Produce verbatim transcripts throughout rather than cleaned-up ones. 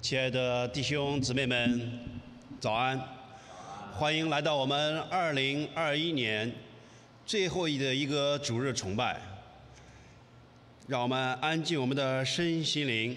亲爱的弟兄姊妹们，早安！欢迎来到我们二零二一年最后一的一个主日崇拜。让我们安静我们的身心灵。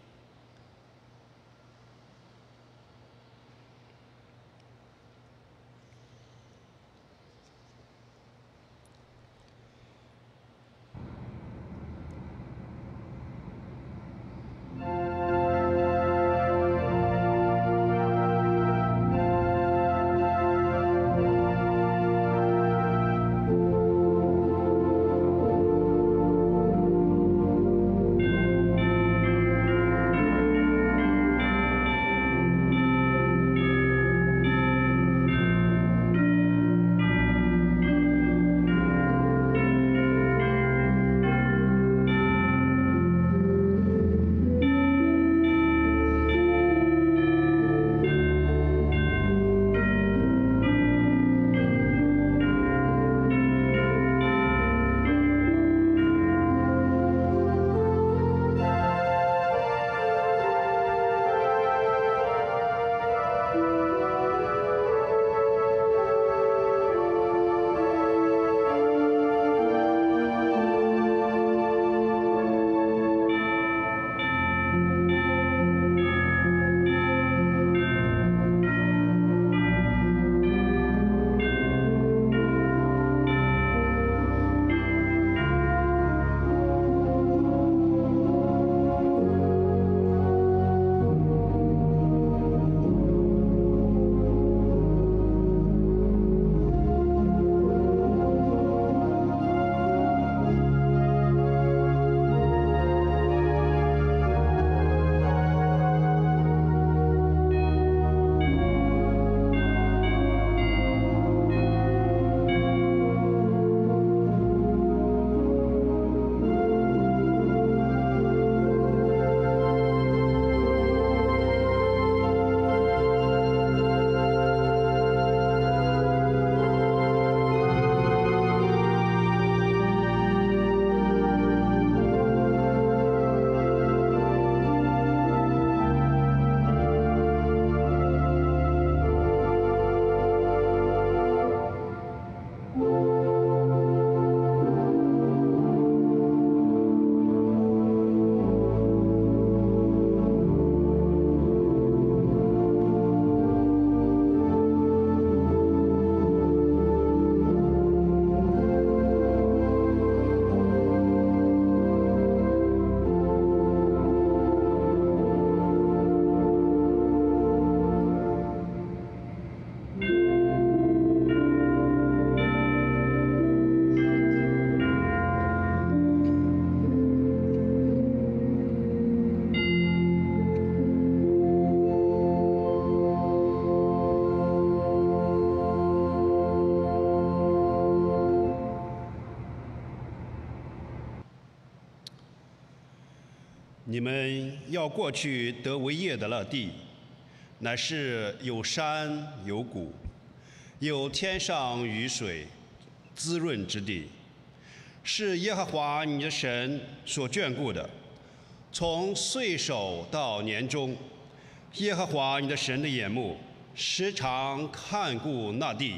你们要过去得为业的那地，乃是有山有谷，有天上雨水滋润之地，是耶和华你的神所眷顾的。从岁首到年终，耶和华你的神的眼目时常看顾那地。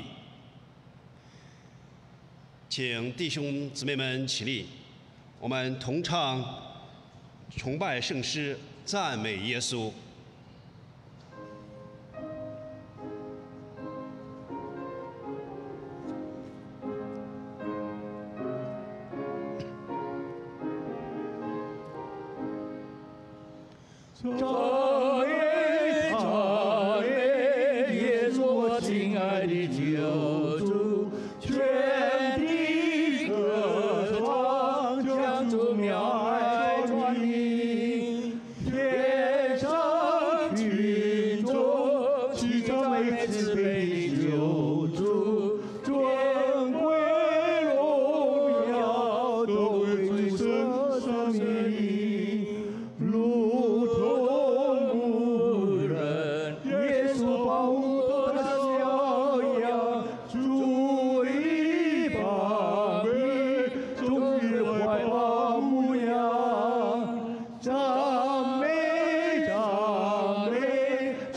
请弟兄姊妹们起立，我们同唱崇拜圣诗，赞美耶稣。 唱耶唱耶，耶稣我亲爱的救主，全地歌唱，将主妙爱传明，天上群众齐唱为慈悲的救主，尊贵荣耀都为主舍上免疫，如同牧人，耶稣保护他的小羊，主力膀臂，终日怀抱牧羊，赞美赞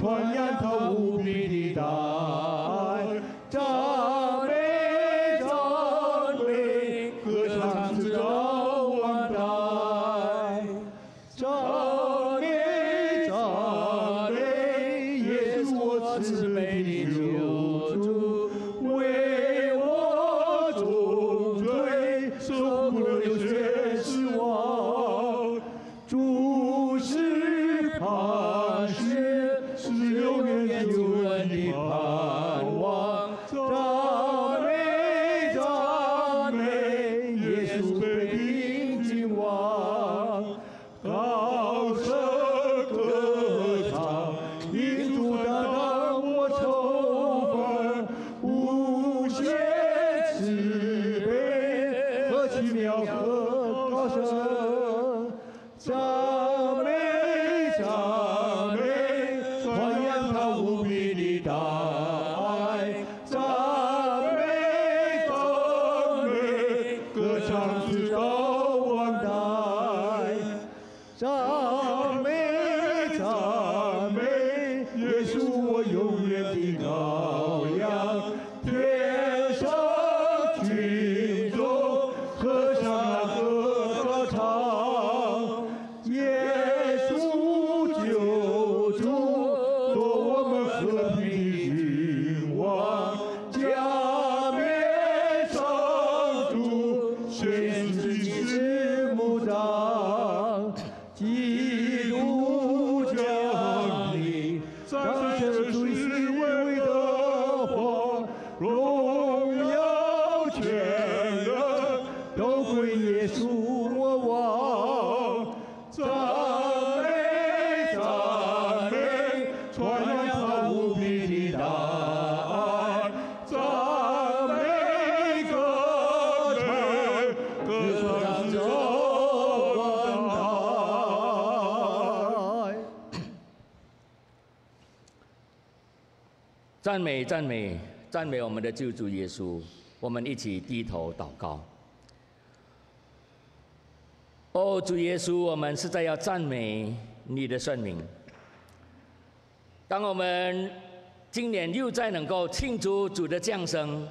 传扬他无比的大爱，赞美赞美，歌唱直到万代。赞美赞美，耶稣我慈悲的救主，为我赎罪，受苦流血死亡，主是磐石，是永远救人的盼望。赞美赞美，耶稣被钉金王，高声歌唱，因主担当我愁烦，无限慈悲和奇妙和高深。赞美赞美，传扬他无比的大爱。赞美赞美，歌唱直到万代。赞美赞美，耶稣我永远的羔羊，天上群众合唱和歌唱，耶稣救主，做我们和平的君王，加冕上主，献自己是牧长，基督降临，彰显主是伟伟的王，荣耀全能都归耶稣我王。赞美赞美，传扬他无比的大爱。赞美歌唱，歌唱着万代。 赞美赞美赞美我们的救主耶稣，我们一起低头祷告。哦，主耶稣，我们实在要赞美你的圣名。当我们今年又再能够庆祝主的降生，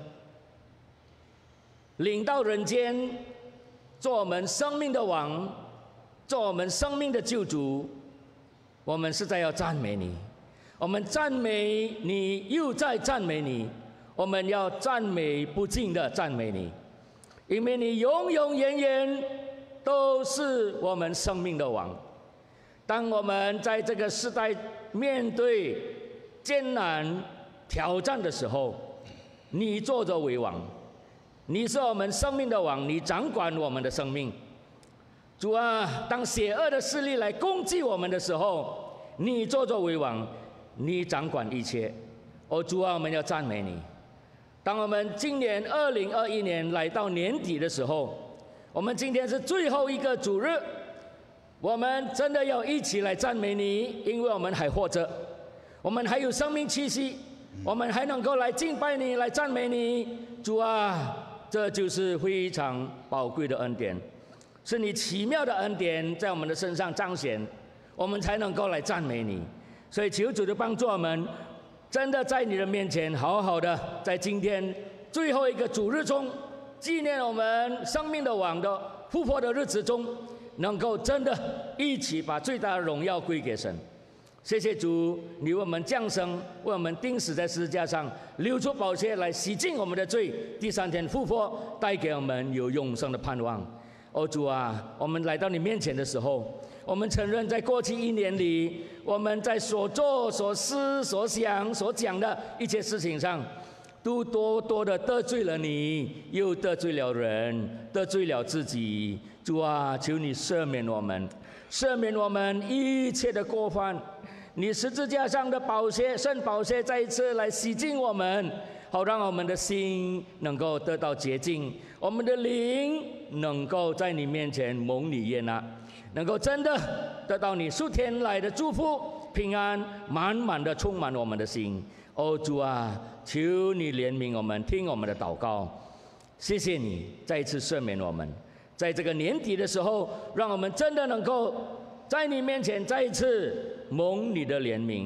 领到人间，做我们生命的王，做我们生命的救主，我们实在要赞美你。我们赞美你，又再赞美你，我们要赞美不尽的赞美你，因为你永永远远都是我们生命的王。当我们在这个时代面对艰难挑战的时候，你坐着为王，你是我们生命的王，你掌管我们的生命。主啊，当邪恶的势力来攻击我们的时候，你坐着为王，你掌管一切。哦，主啊，我们要赞美你。当我们今年二零二一年来到年底的时候，我们今天是最后一个主日，我们真的要一起来赞美你，因为我们还活着，我们还有生命气息，我们还能够来敬拜你，来赞美你。主啊，这就是非常宝贵的恩典，是你奇妙的恩典在我们的身上彰显，我们才能够来赞美你。所以求主的帮助我们，真的在你的面前好好的，在今天最后一个主日中，纪念我们生命的王的复活的日子中，能够真的一起把最大的荣耀归给神。谢谢主，你为我们降生，为我们钉死在十字架上，流出宝血来洗净我们的罪，第三天复活，带给我们有永生的盼望。哦，主啊，我们来到你面前的时候，我们承认在过去一年里，我们在所做所思所想所讲的一切事情上，都多多的得罪了你，又得罪了人，得罪了自己。主啊，求你赦免我们，赦免我们一切的过犯。你十字架上的宝血，圣宝血再一次来洗净我们，好让我们的心能够得到洁净，我们的灵能够在你面前蒙你悦纳，能够真的得到你数天来的祝福，平安满满的充满我们的心。哦，主啊，求你怜悯我们，听我们的祷告。谢谢你再一次赦免我们，在这个年底的时候，让我们真的能够在你面前再一次蒙你的怜悯，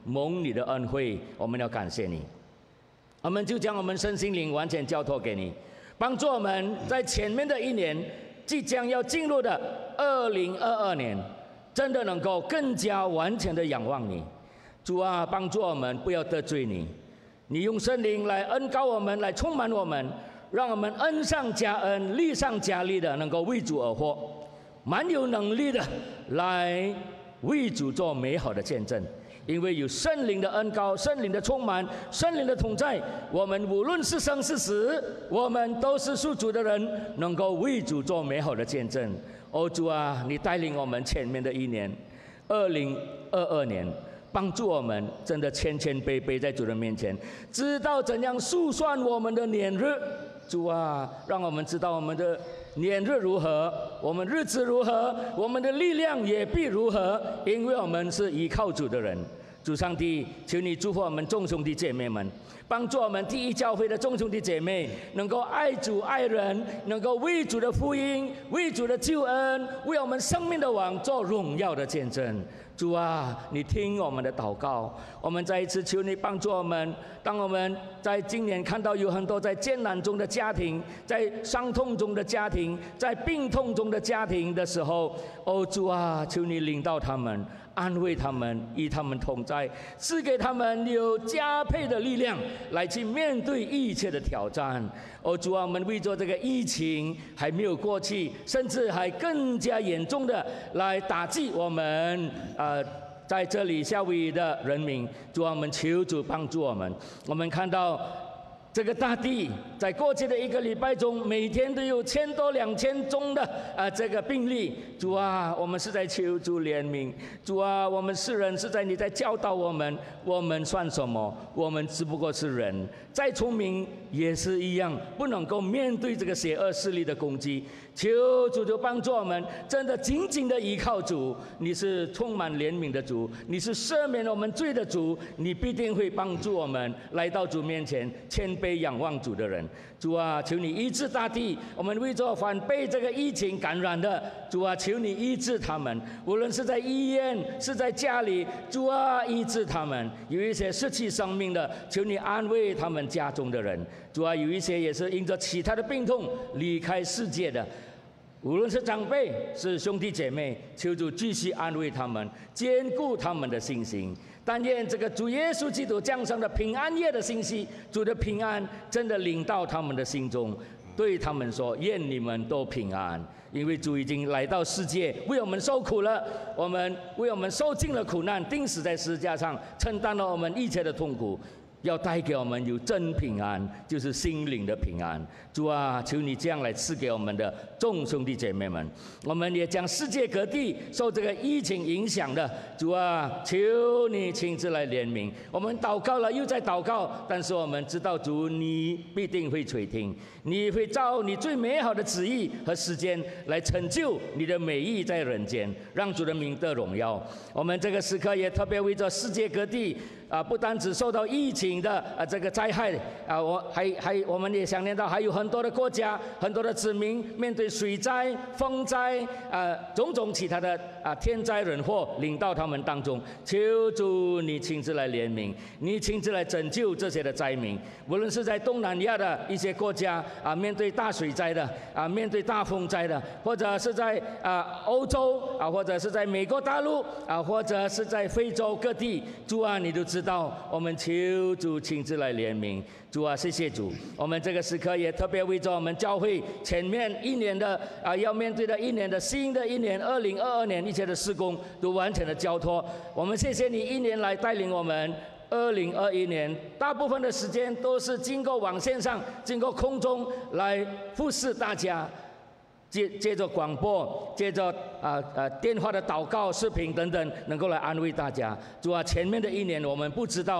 蒙你的恩惠，我们要感谢你。我们就将我们身心灵完全交托给你，帮助我们在前面的一年，即将要进入的二零二二年，真的能够更加完全的仰望你。主啊，帮助我们不要得罪你，你用圣灵来恩膏我们，来充满我们，让我们恩上加恩，利上加利的，能够为主而活，蛮有能力的来为主做美好的见证。因为有圣灵的恩膏、圣灵的充满、圣灵的同在，我们无论是生是死，我们都是属主的人，能够为主做美好的见证。哦，主啊，你带领我们前面的一年，二零二二年，帮助我们真的谦谦卑卑在主的面前，知道怎样数算我们的年日。主啊，让我们知道我们的年日如何，我们日子如何，我们的力量也必如何，因为我们是依靠主的人。主上帝，求你祝福我们众兄弟姐妹们，帮助我们第一教会的众兄弟姐妹能够爱主爱人，能够为主的福音、为主的救恩、为我们生命的王做荣耀的见证。主啊，你听我们的祷告，我们再一次求你帮助我们。当我们在今年看到有很多在艰难中的家庭，在伤痛中的家庭，在病痛中的家庭的时候，哦，主啊，求你领导他们，安慰他们，与他们同在，赐给他们有加倍的力量来去面对一切的挑战。哦，主啊，我们为着这个疫情还没有过去，甚至还更加严重的来打击我们呃在这里夏威夷的人民，主啊，我们求主帮助我们。我们看到这个大地在过去的一个礼拜中，每天都有千多两千宗的啊、呃、这个病例。主啊，我们是在求主怜悯。主啊，我们世人是在你在教导我们，我们算什么？我们只不过是人，再聪明也是一样，不能够面对这个邪恶势力的攻击。求主就帮助我们，真的紧紧的依靠主。你是充满怜悯的主，你是赦免我们罪的主，你必定会帮助我们来到主面前，谦卑仰望主的人。主啊，求你医治大地，我们为着反被这个疫情感染的，主啊，求你医治他们，无论是在医院是在家里，主啊，医治他们。有一些失去生命的，求你安慰他们家中的人。主啊，有一些也是因着其他的病痛离开世界的，无论是长辈是兄弟姐妹，求主继续安慰他们，坚固他们的信心。但愿这个主耶稣基督降生的平安夜的信息，主的平安真的领到他们的心中，对他们说：愿你们都平安。因为主已经来到世界，为我们受苦了，我们为我们受尽了苦难，钉死在十字架上，承担了我们一切的痛苦，要带给我们有真平安，就是心灵的平安。主啊，求你这样来赐给我们的众兄弟姐妹们。我们也将世界各地受这个疫情影响的，主啊，求你亲自来怜悯。我们祷告了又在祷告，但是我们知道主你必定会垂听，你会照你最美好的旨意和时间来成就你的美意在人间，让主的名得荣耀。我们这个时刻也特别为着世界各地啊，不单只受到疫情的啊这个灾害啊，我还还我们也想念到还有很多的国家、很多的子民面对水灾、风灾啊种种其他的啊天灾人祸临到他们当中，求主你亲自来怜悯，你亲自来拯救这些的灾民。无论是在东南亚的一些国家啊，面对大水灾的啊，面对大风灾的，或者是在啊欧洲啊，或者是在美国大陆啊，或者是在非洲各地，主啊，你都知道，我们求主亲自来怜悯。主啊，谢谢主。我们这个时刻也特别为着我们教会前面一年的啊要面对的一年的新的一年二零二二年一切的事工都完全的交托。我们谢谢你一年来带领我们。二零二一年大部分的时间都是经过网线上、经过空中来服侍大家，借借着广播、借着啊啊电话的祷告、视频等等，能够来安慰大家。主啊，前面的一年我们不知道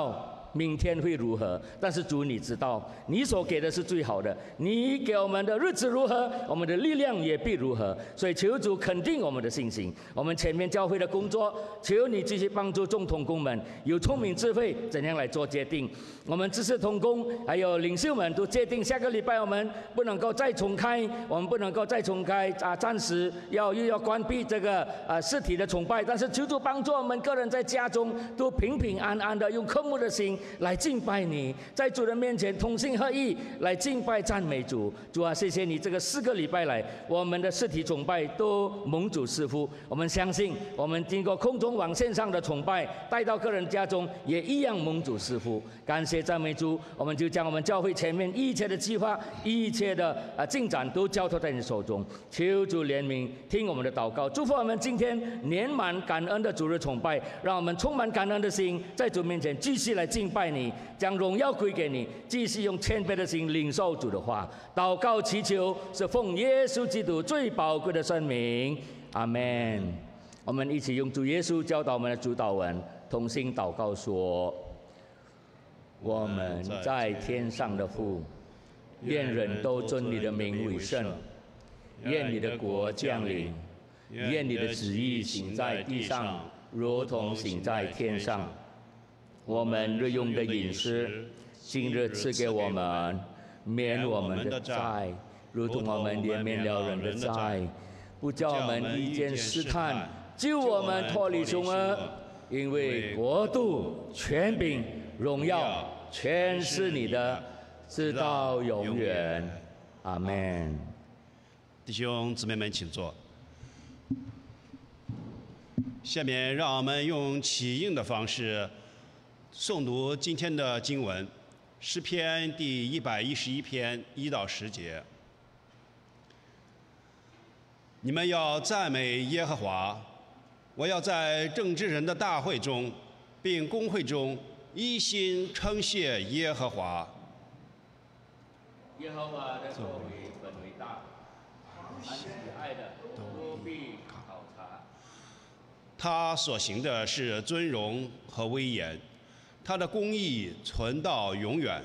明天会如何，但是主你知道，你所给的是最好的。你给我们的日子如何，我们的力量也必如何。所以求主肯定我们的信心。我们前面教会的工作，求你继续帮助众同工们有聪明智慧，怎样来做决定。我们知识同工还有领袖们都决定，下个礼拜我们不能够再重开，我们不能够再重开啊，暂时要又要关闭这个啊实体的崇拜。但是求主帮助我们个人在家中都平平安安的，用渴慕的心来敬拜你，在主的面前同心合意来敬拜赞美主。主啊，谢谢你这个四个礼拜来，我们的实体崇拜都蒙主赐福。我们相信，我们经过空中网线上的崇拜，带到个人家中也一样蒙主赐福。感谢赞美主，我们就将我们教会前面一切的计划、一切的啊进展都交托在你手中。求主怜悯，听我们的祷告，祝福我们今天年满感恩的主日崇拜，让我们充满感恩的心，在主面前继续来敬拜你，将荣耀归给你，继续用谦卑的心领受主的话。祷告祈求是奉耶稣基督最宝贵的圣名，阿们。我们一起用主耶稣教导我们的主祷文同心祷告说：我们在天上的父，愿人都尊你的名为圣，愿你的国降临，愿你的旨意行在地上，如同行在天上。我们日用的饮食，今日赐给我们，免我们的债，如同我们也免了人的债，不叫我们遇见试探，救我们脱离凶恶。因为国度、权柄、荣耀，全是你的，直到永远。阿们。 弟兄姊妹们，请坐。下面让我们用起应的方式诵读今天的经文，诗篇第一百一十一篇一到十节。你们要赞美耶和华，我要在正直人的大会中，并公会中一心称谢耶和华。 耶和华的作为本为大，凡喜爱的都必考察。 他所行的是尊荣和威严，他的公义存到永远。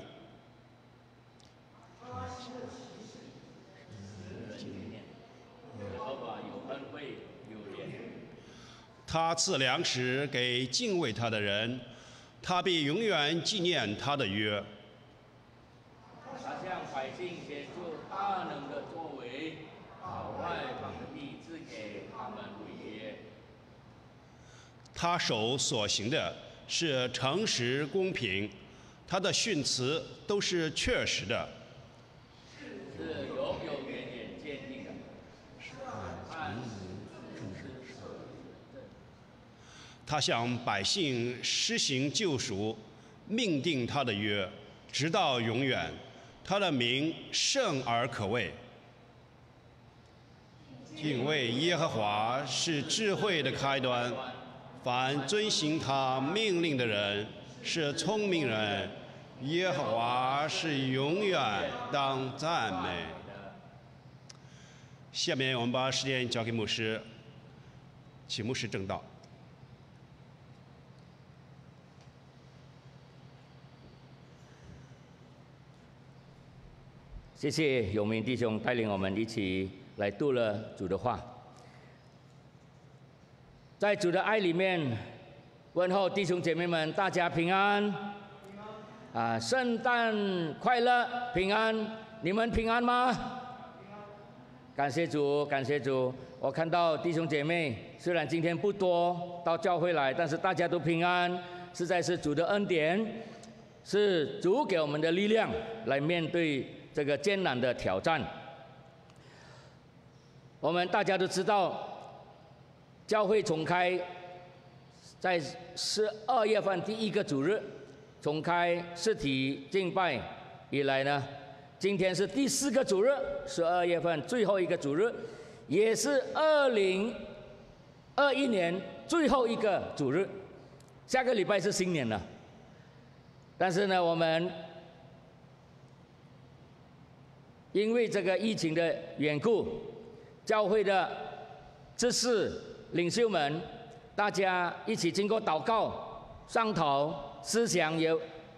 他赐粮食给敬畏他的人，他必永远纪念他的约。 他向百姓显出大能的作为，把外邦的地赐给他们为业。 他手所行的是诚实公平，他的训词都是确实的， 是永永远远坚定的。 他向百姓施行救赎，命定他的约，直到永远。他的名圣而可畏。敬畏耶和华是智慧的开端，凡遵行他命令的人是聪明人。耶和华是永远当赞美。下面我们把时间交给牧师，请牧师正道。 谢谢永明弟兄带领我们一起来读了主的话。在主的爱里面，问候弟兄姐妹们，大家平安。啊，圣诞快乐，平安！你们平安吗？感谢主，感谢主！我看到弟兄姐妹，虽然今天不多到教会来，但是大家都平安，实在是主的恩典，是主给我们的力量，来面对这个艰难的挑战。我们大家都知道，教会重开，在十二月份第一个主日重开实体敬拜以来呢，今天是第四个主日，十二月份最后一个主日，也是二零二一年最后一个主日。下个礼拜是新年了，但是呢，我们因为这个疫情的缘故，教会的执事领袖们，大家一起经过祷告、商讨、思想，也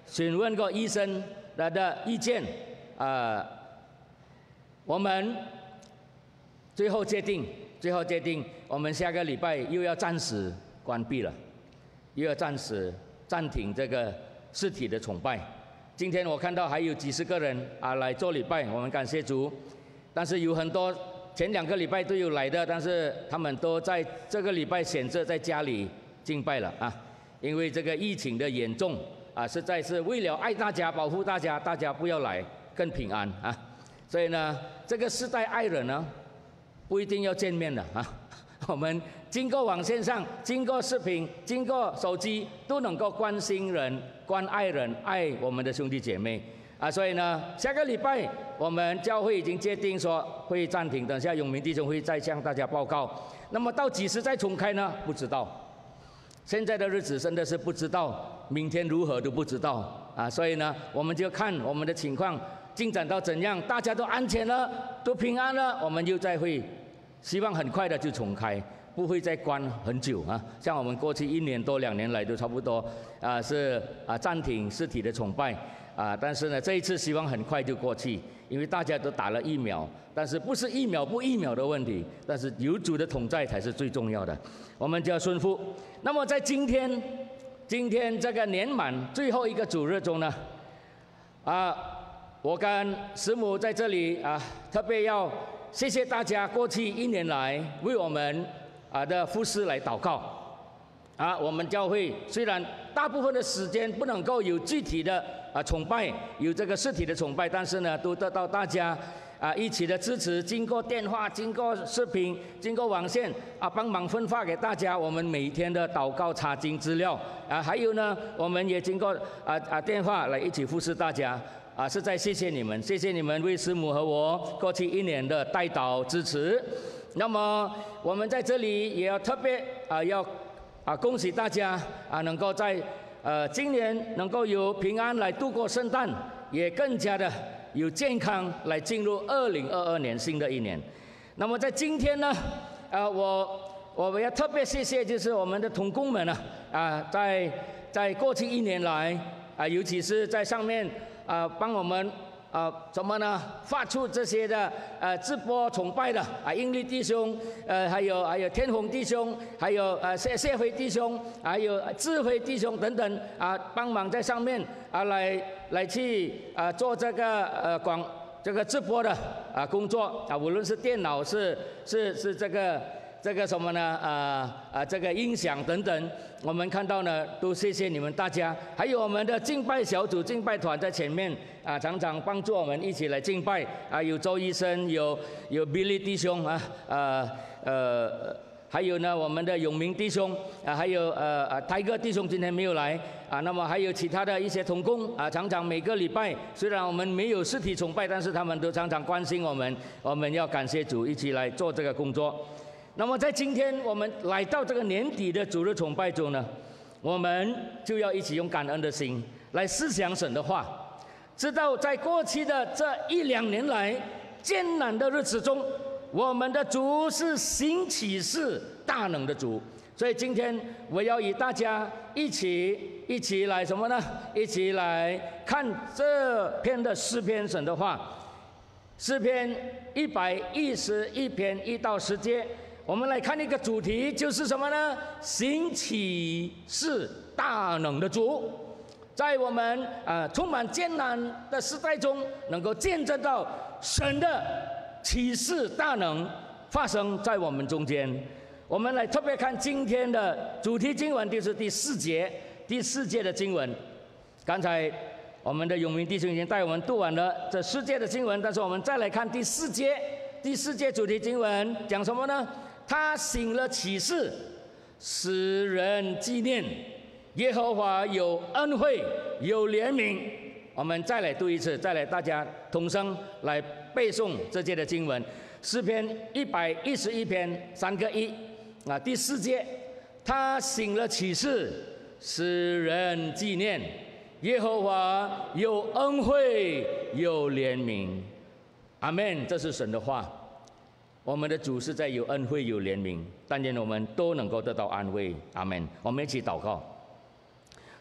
询问过医生的的意见，啊、呃，我们最后决定，最后决定，我们下个礼拜又要暂时关闭了，又要暂时暂停这个实体的崇拜。今天我看到还有几十个人啊来做礼拜，我们感谢主。但是有很多前两个礼拜都有来的，但是他们都在这个礼拜选择在家里敬拜了啊，因为这个疫情的严重啊，实在是为了爱大家、保护大家，大家不要来，更平安啊。所以呢，这个世代爱人呢，不一定要见面的啊，我们经过网线上、经过视频、经过手机，都能够关心人、关爱人、爱我们的兄弟姐妹。啊，所以呢，下个礼拜我们教会已经决定说会暂停，等下永明弟兄会再向大家报告。那么到几时再重开呢？不知道。现在的日子真的是不知道，明天如何都不知道啊！所以呢，我们就看我们的情况进展到怎样，大家都安全了，都平安了，我们又再会，希望很快的就重开，不会再关很久啊。像我们过去一年多、两年来都差不多啊，是啊暂停实体的崇拜。啊，但是呢，这一次希望很快就过去，因为大家都打了疫苗，但是不是疫苗不疫苗的问题，但是有主的同在才是最重要的，我们就要顺服。那么在今天，今天这个年满最后一个主日中呢，啊，我跟师母在这里啊，特别要谢谢大家过去一年来为我们啊的服事来祷告。啊，我们教会虽然大部分的时间不能够有具体的啊崇拜，有这个实体的崇拜，但是呢，都得到大家啊一起的支持，经过电话、经过视频、经过网线啊，帮忙分发给大家我们每天的祷告查经资料啊，还有呢，我们也经过啊啊电话来一起服侍大家啊，实在谢谢你们，谢谢你们为师母和我过去一年的代祷支持。那么我们在这里也要特别啊要。啊，恭喜大家啊，能够在呃今年能够有平安来度过圣诞，也更加的有健康来进入二零二二年新的一年。那么在今天呢，啊，我我要特别谢谢就是我们的同工们呢，啊，在在过去一年来啊，尤其是在上面啊帮我们。啊，怎么呢？发出这些的呃直播崇拜的啊，英利弟兄，呃，还有还有天虹弟兄，还有呃谢谢辉弟兄，还有智慧弟兄等等啊，帮忙在上面啊来来去啊做这个呃广这个直播的啊工作啊，无论是电脑是是是这个这个什么呢？啊啊这个音响等等，我们看到呢，都谢谢你们大家，还有我们的敬拜小组、敬拜团在前面。啊，常常帮助我们一起来敬拜啊，有周医生，有有 Billy 弟兄啊，呃呃，还有呢我们的永明弟兄啊，还有呃呃泰哥弟兄今天没有来啊，那么还有其他的一些同工啊，常常每个礼拜虽然我们没有实体崇拜，但是他们都常常关心我们，我们要感谢主，一起来做这个工作。那么在今天我们来到这个年底的主日崇拜中呢，我们就要一起用感恩的心来思想神的话。知道在过去的这一两年来艰难的日子中，我们的主是行奇事大能的主，所以今天我要与大家一起一起来什么呢？一起来看这篇的诗篇神的话，诗篇一百一十一篇一到十节，我们来看一个主题，就是什么呢？行奇事大能的主。在我们啊、呃、充满艰难的时代中，能够见证到神的奇事大能发生在我们中间。我们来特别看今天的主题经文，就是第四节，第四节的经文。刚才我们的永明弟兄已经带我们读完了这四节的经文，但是我们再来看第四节，第四节主题经文讲什么呢？他行了奇事，使人纪念。耶和华有恩惠，有怜悯。我们再来读一次，再来大家同声来背诵这节的经文。诗篇一百一十一篇三个一啊，第四节，他行了奇事，使人纪念。耶和华有恩惠，有怜悯。阿们，这是神的话。我们的主是在有恩惠、有怜悯，但愿我们都能够得到安慰。阿们。我们一起祷告。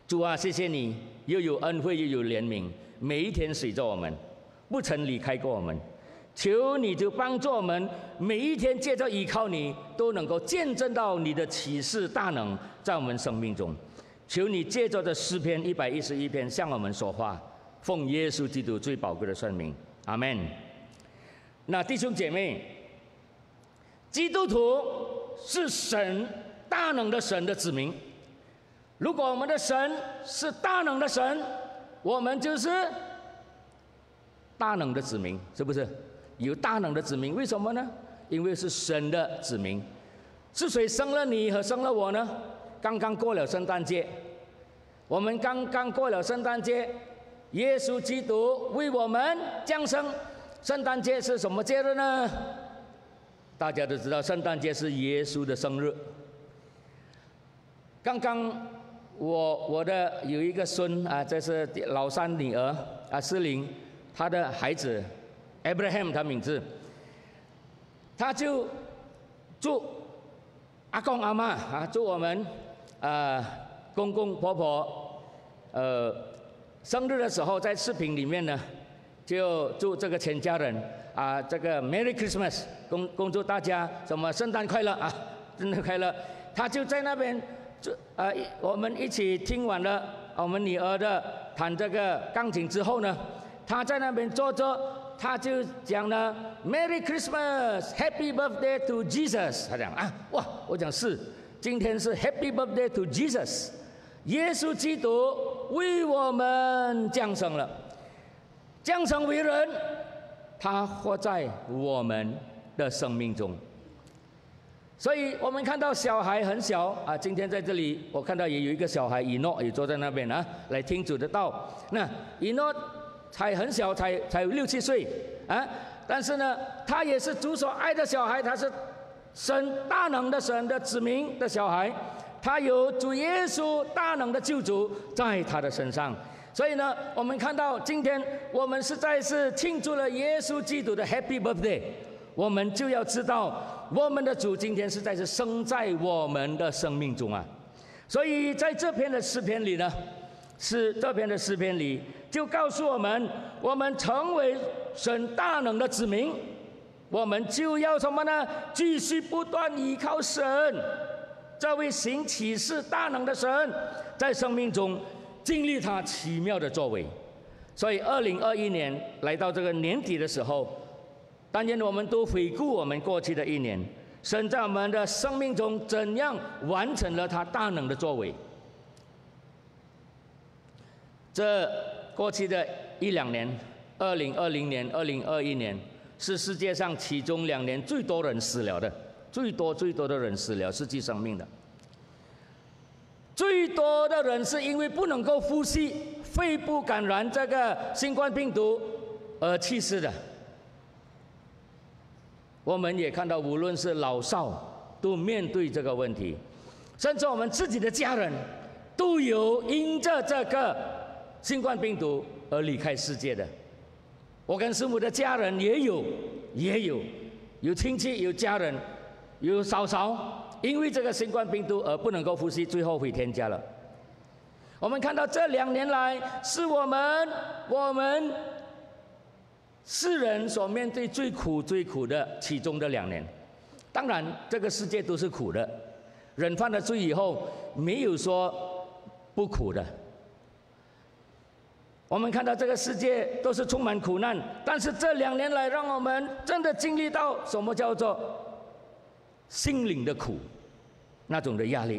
主啊，谢谢你，又有恩惠又有怜悯，每一天随着我们，不曾离开过我们。求你就帮助我们，每一天借着依靠你，都能够见证到你的启示大能在我们生命中。求你借着这诗篇一百一十一篇向我们说话，奉耶稣基督最宝贵的圣名，阿们。那弟兄姐妹，基督徒是神大能的神的子民。如果我们的神是大能的神，我们就是大能的子民，是不是？有大能的子民，为什么呢？因为是神的子民。是谁生了你和生了我呢？刚刚过了圣诞节，我们刚刚过了圣诞节，耶稣基督为我们降生。圣诞节是什么节日呢？大家都知道，圣诞节是耶稣的生日。刚刚我我的有一个孙啊，这是老三女儿啊，思玲，她的孩子 Abraham， 他名字，他就祝阿公阿妈啊，祝我们啊公公婆婆呃生日的时候，在视频里面呢，就祝这个全家人啊，这个 Merry Christmas， 恭恭祝大家什么圣诞快乐啊，圣诞快乐。他就在那边，就呃我们一起听完了我们女儿的弹这个钢琴之后呢，他在那边坐着，他就讲了 Merry Christmas， Happy Birthday to Jesus。他讲啊，哇，我讲是，今天是 Happy Birthday to Jesus， 耶稣基督为我们降生了。降生为人，他活在我们的生命中。所以我们看到小孩很小啊，今天在这里我看到也有一个小孩以诺也坐在那边啊，来听主的道。那以诺才很小，才才六七岁啊，但是呢，他也是主所爱的小孩，他是神大能的神的子民的小孩，他有主耶稣大能的救主在他的身上。所以呢，我们看到今天我们实在是庆祝了耶稣基督的 Happy Birthday， 我们就要知道我们的主今天实在是生在我们的生命中啊。所以在这篇的诗篇里呢，是这篇的诗篇里就告诉我们，我们成为神大能的子民，我们就要什么呢？继续不断依靠神，这位行奇事大能的神，在生命中经历他奇妙的作为。所以二零二一年来到这个年底的时候，但愿我们都回顾我们过去的一年，神在我们的生命中怎样完成了他大能的作为。这过去的一两年，二零二零年、二零二一年，是世界上其中两年最多人死了的，最多最多的人死了，失去生命的。最多的人是因为不能够呼吸，肺部感染这个新冠病毒而去世的。我们也看到，无论是老少都面对这个问题，甚至我们自己的家人都有因着这个新冠病毒而离开世界的。我跟师母的家人也有，也有有亲戚、有家人、有嫂嫂。因为这个新冠病毒而不能够呼吸，最后回天家了。我们看到这两年来，是我们我们世人所面对最苦最苦的其中的两年。当然，这个世界都是苦的，人犯了罪以后，没有说不苦的。我们看到这个世界都是充满苦难，但是这两年来，让我们真的经历到什么叫做心灵的苦，那种的压力。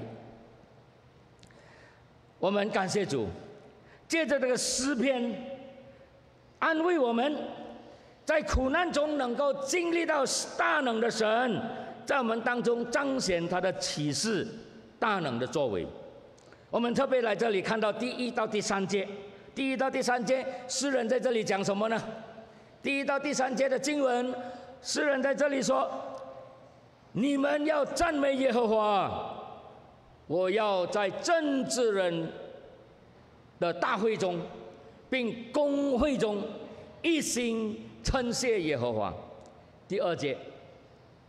我们感谢主，借着这个诗篇安慰我们，在苦难中能够经历到大能的神在我们当中彰显他的启示大能的作为。我们特别来这里看到第一到第三节，第一到第三节诗人在这里讲什么呢？第一到第三节的经文，诗人在这里说，你们要赞美耶和华，我要在正直人的大会中并公会中一心称谢耶和华。第二节，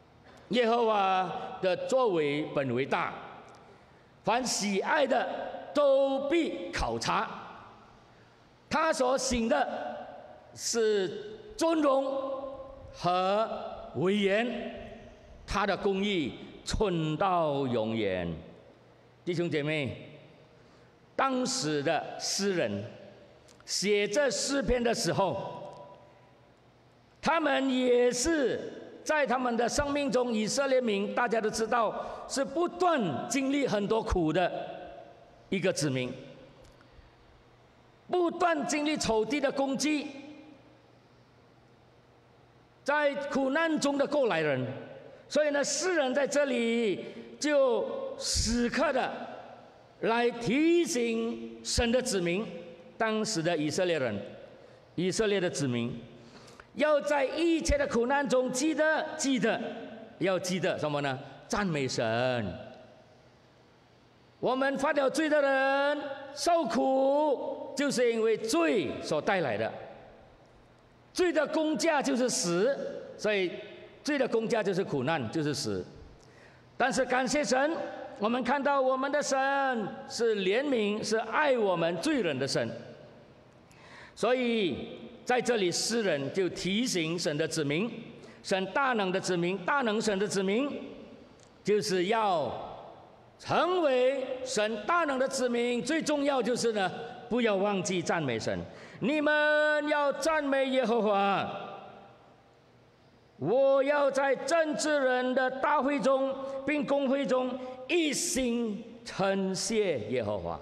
耶和华的作为本为大，凡喜爱的都必考察。他所行的是尊荣和威严，他的公义存到永远。弟兄姐妹，当时的诗人写这诗篇的时候，他们也是在他们的生命中，以色列民大家都知道是不断经历很多苦的一个子民，不断经历仇敌的攻击，在苦难中的过来人。所以呢，诗人在这里就时刻的来提醒神的子民，当时的以色列人，以色列的子民，要在一切的苦难中记得记得要记得什么呢？赞美神。我们犯了罪的人受苦，就是因为罪所带来的。罪的工价就是死，所以罪的工价就是苦难，就是死。但是感谢神，我们看到我们的神是怜悯，是爱我们罪人的神。所以在这里，诗人就提醒神的子民，神大能的子民，大能神的子民，就是要成为神大能的子民。最重要就是呢，不要忘记赞美神。你们要赞美耶和华。我要在正直人的大会中并公会中一心称谢耶和华。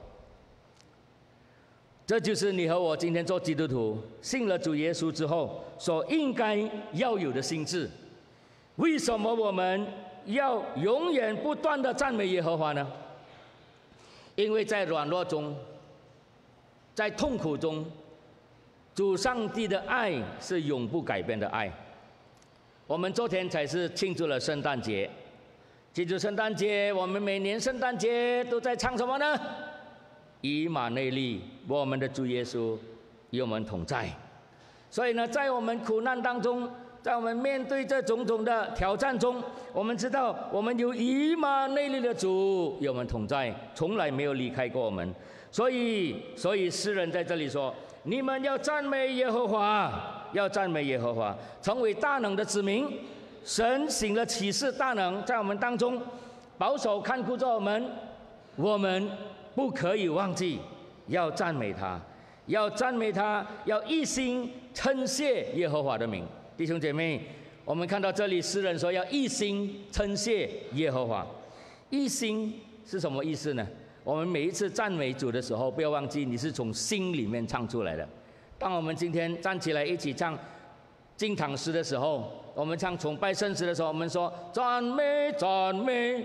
这就是你和我今天做基督徒信了主耶稣之后所应该要有的心志。为什么我们要永远不断的赞美耶和华呢？因为在软弱中，在痛苦中，主上帝的爱是永不改变的爱。我们昨天才是庆祝了圣诞节，庆祝圣诞节，我们每年圣诞节都在唱什么呢？以马内利，我们的主耶稣与我们同在。所以呢，在我们苦难当中，在我们面对这种种的挑战中，我们知道我们有以马内利的主与我们同在，从来没有离开过我们。所以，所以诗人在这里说：你们要赞美耶和华，要赞美耶和华，成为大能的子民。神行了奇事大能，在我们当中保守看顾着我们，我们不可以忘记要赞美他，要赞美他，要一心称谢耶和华的名。弟兄姐妹，我们看到这里诗人说要一心称谢耶和华。一心是什么意思呢？我们每一次赞美主的时候，不要忘记你是从心里面唱出来的。当我们今天站起来一起唱敬堂诗的时候，我们唱崇拜圣诗的时候，我们说赞美赞美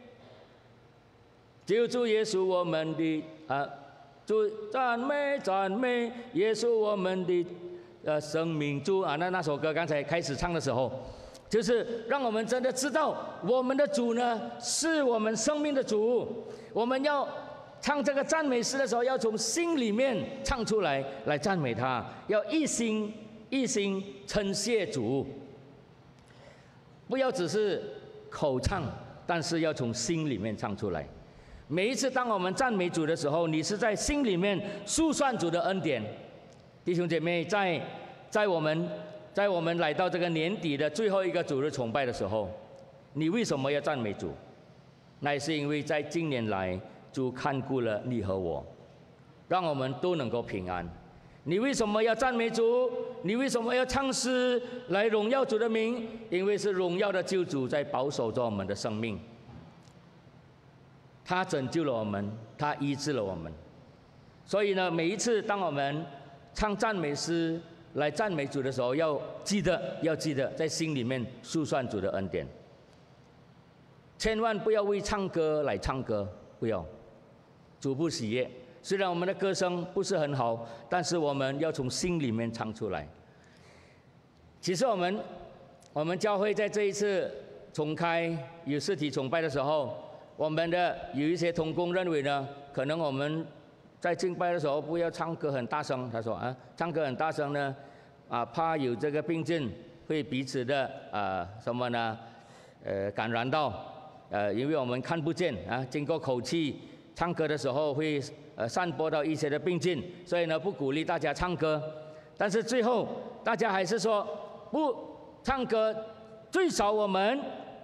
救主耶稣我们的啊，主赞美赞美耶稣我们的呃生命主啊。那那首歌刚才开始唱的时候，就是让我们真的知道我们的主呢是我们生命的主。我们要唱这个赞美诗的时候，要从心里面唱出来，来赞美他，要一心一心称谢主，不要只是口唱，但是要从心里面唱出来。每一次当我们赞美主的时候，你是在心里面数算主的恩典。弟兄姐妹，在在我们在我们来到这个年底的最后一个主日崇拜的时候，你为什么要赞美主？那也是因为在近年来主看顾了你和我，让我们都能够平安。你为什么要赞美主？你为什么要唱诗来荣耀主的名？因为是荣耀的救主在保守着我们的生命，他拯救了我们，他医治了我们。所以呢，每一次当我们唱赞美诗来赞美主的时候，要记得要记得在心里面数算主的恩典。千万不要为唱歌来唱歌，不要，主不喜悦。虽然我们的歌声不是很好，但是我们要从心里面唱出来。其实我们我们教会在这一次重开有实体崇拜的时候，我们的有一些同工认为呢，可能我们在敬拜的时候不要唱歌很大声。他说啊，唱歌很大声呢，啊，怕有这个病菌会彼此的啊什么呢？呃，感染到。呃，因为我们看不见啊，经过口气唱歌的时候会呃散播到一些的病菌，所以呢不鼓励大家唱歌。但是最后大家还是说不唱歌，最少我们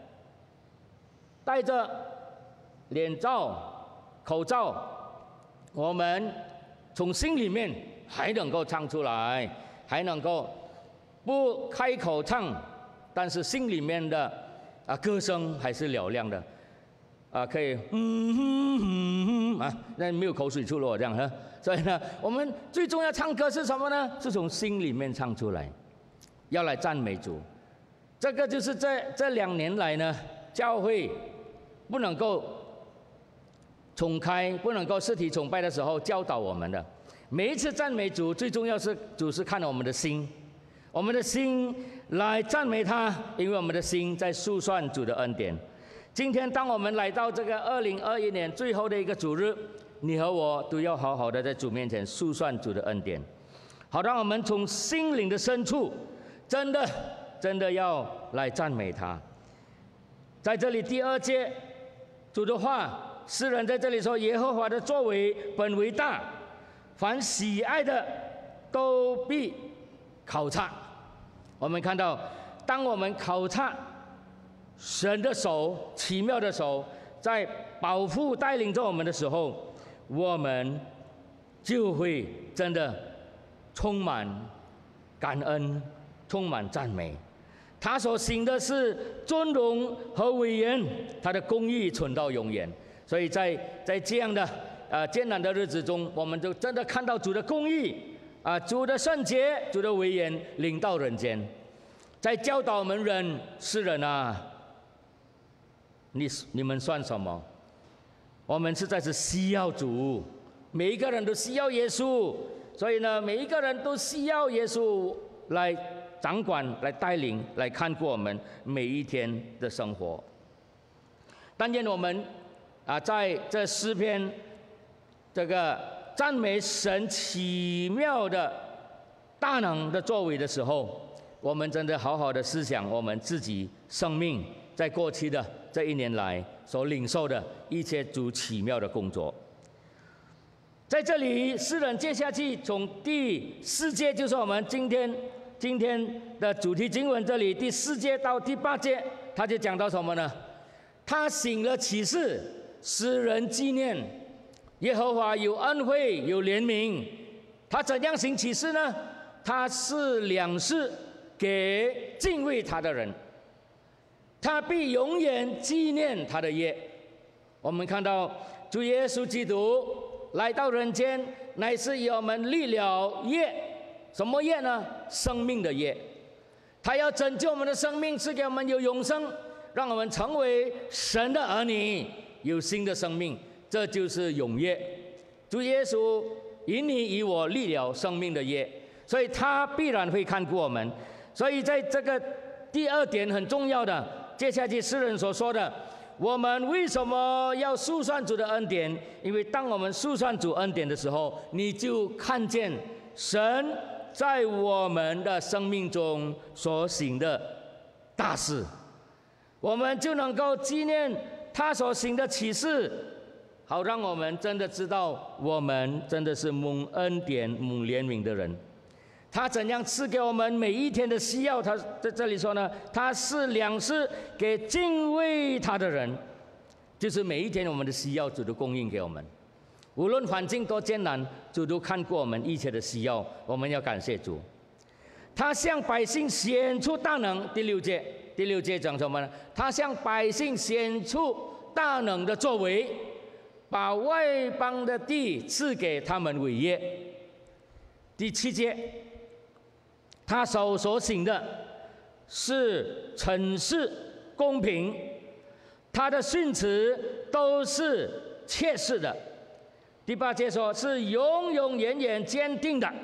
戴着脸罩、口罩，我们从心里面还能够唱出来，还能够不开口唱，但是心里面的啊歌声还是嘹亮的，啊可以嗯嗯嗯啊，那没有口水出了这样哈。所以呢，我们最重要唱歌是什么呢？是从心里面唱出来，要来赞美主。这个就是这这两年来呢，教会不能够重开，不能够实体崇拜的时候教导我们的。每一次赞美主，最重要是主是看我们的心，我们的心来赞美他，因为我们的心在述算主的恩典。今天当我们来到这个二零二一年最后的一个主日，你和我都要好好的在主面前述算主的恩典，好让我们从心灵的深处，真的真的要来赞美他。在这里第二节，主的话，诗人在这里说：耶和华的作为本为大，凡喜爱的都必考察。我们看到，当我们考察神的手，奇妙的手，在保护带领着我们的时候，我们就会真的充满感恩，充满赞美。他所行的是尊荣和伟严，他的公义存到永远。所以在在这样的呃艰难的日子中，我们就真的看到主的公义啊、呃，主的圣洁，主的伟严临到人间，在教导我们人世人啊，你你们算什么？我们实在是需要主，每一个人都需要耶稣，所以呢，每一个人都需要耶稣来掌管、来带领、来看顾我们每一天的生活。但愿我们啊，在这诗篇这个赞美神奇妙的大能的作为的时候，我们真的好好的思想我们自己生命在过去的这一年来所领受的一切主奇妙的工作。在这里，诗人接下去从第四节，就是我们今天今天的主题经文，这里第四节到第八节，他就讲到什么呢？他行了启示，使人纪念耶和华有恩惠有怜悯。他怎样行启示呢？他是两事给敬畏他的人，他必永远纪念他的业。我们看到主耶稣基督来到人间，乃是以我们立了业。什么业呢？生命的业。他要拯救我们的生命，赐给我们有永生，让我们成为神的儿女，有新的生命，这就是永业。主耶稣以你以我立了生命的业，所以他必然会看顾我们。所以在这个第二点很重要的，接下去诗人所说的，我们为什么要述算主的恩典？因为当我们述算主恩典的时候，你就看见神在我们的生命中所行的大事，我们就能够纪念他所行的启示，好让我们真的知道我们真的是蒙恩典、蒙怜悯的人。他怎样赐给我们每一天的需要？他在这里说呢，他是两事给敬畏他的人，就是每一天我们的需要，主都供应给我们。无论环境多艰难，主都看过我们一切的需要，我们要感谢主。他向百姓显出大能，第六节，第六节讲什么呢？他向百姓显出大能的作为，把外邦的地赐给他们为业。第七节，他手所行的是诚实公平，他的训词都是切实的。第八节说是永永远远坚定的，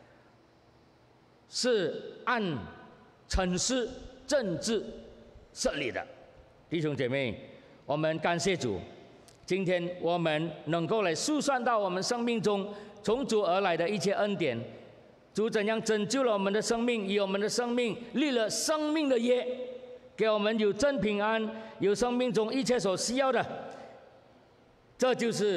是按诚实正直设立的。弟兄姐妹，我们感谢主，今天我们能够来述算到我们生命中从主而来的一切恩典，主怎样拯救了我们的生命，以我们的生命立了生命的业，给我们有真平安，有生命中一切所需要的。这就是